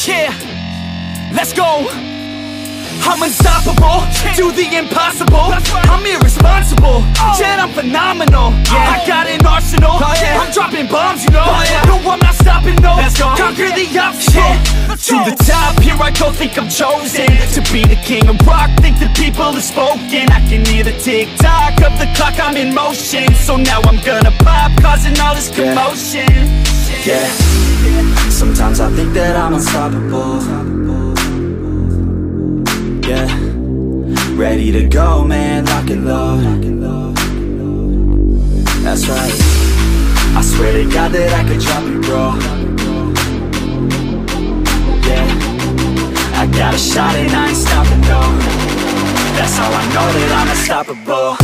Yeah, let's go. I'm unstoppable, do the impossible. I'm irresponsible, yet I'm phenomenal. I got an arsenal, I'm dropping bombs, you know. No, I'm not stopping, no. Conquer the obstacle. To the top, here I go, think I'm chosen to be the king of rock, think the people have spoken. I can hear the tick-tock of the clock, I'm in motion. So now I'm gonna pop, causing all this commotion. Yeah, sometimes I think that I'm unstoppable. Yeah, ready to go, man, lock and load. That's right, I swear to God that I could drop it, bro. Yeah, I got a shot and I ain't stopping, no. That's how I know that I'm unstoppable.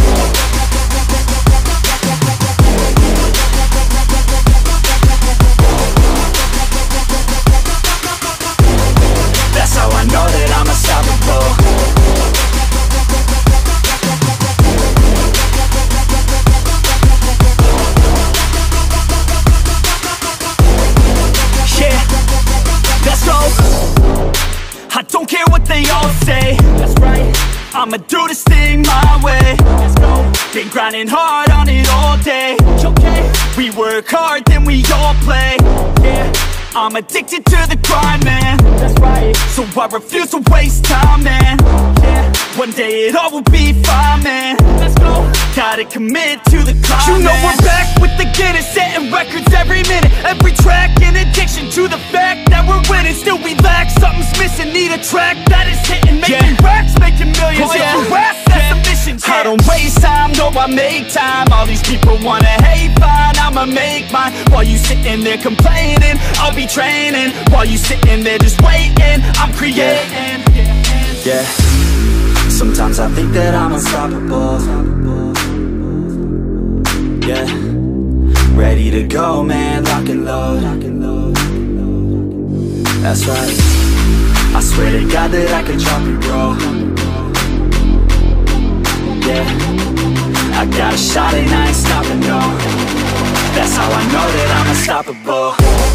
That's how I know that I'm unstoppable. Yeah, let's go. I don't care what they all say. That's right, I'ma do this thing my way. Let's go. Been grinding hard on it all day. Okay, we work hard, then we all play. Yeah, I'm addicted to the grind, man. That's right, so I refuse to waste time, man. Yeah, one day it all will be fine, man. Let's go. Gotta commit to the climb, you know, man. We're back with the Guinness, setting records every minute, every track. An addiction to the fact that we're winning. Still we lack, something's missing. Need a track that is hitting, making racks, making millions. That's the mission. I don't waste time, no, I make time. All these people wanna hate, fine, I'ma make mine. While you sitting there complaining, I'll be training. While you sitting there just waiting, I'm creating. Yeah, sometimes I think that I'm unstoppable. Yeah, ready to go, man, lock and load. That's right, I swear to God that I could drop it, bro. Yeah, I got a shot and I ain't stopping, no. That's how I know that I'm unstoppable.